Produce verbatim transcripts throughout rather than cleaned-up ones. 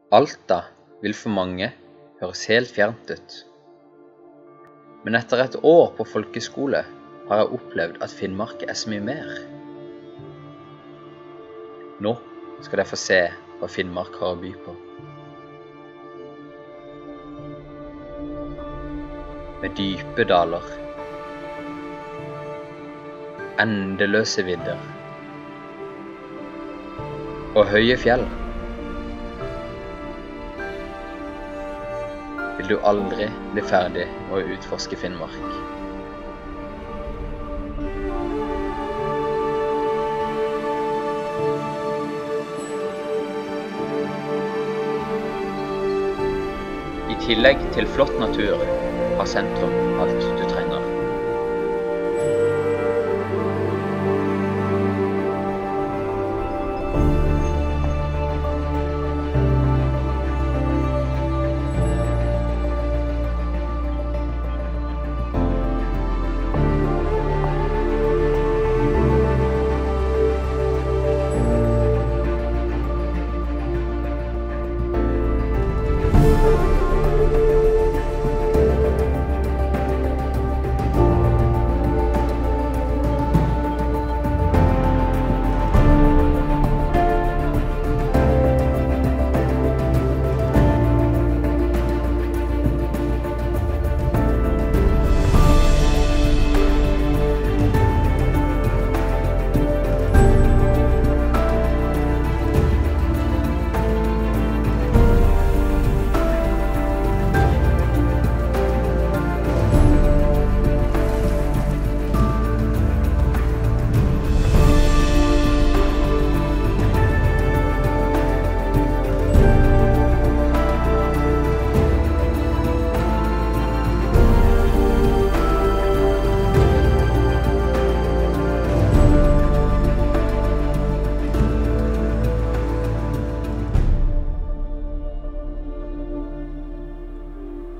Alta vil for mange høres helt fjernt ut. Men etter et år på folkeskole har jeg opplevd at Finnmark er så mye mer. Nå skal dere få se hva Finnmark har å by på. Med dype daler, endeløse vidder og høye fjell, vil du aldri bli ferdig med å utforske Finnmark. I tillegg til flott natur har sentrum alt du trenger.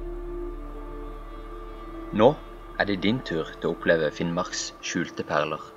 Nå er det din tur til å oppleve Finnmarks skjulte perler.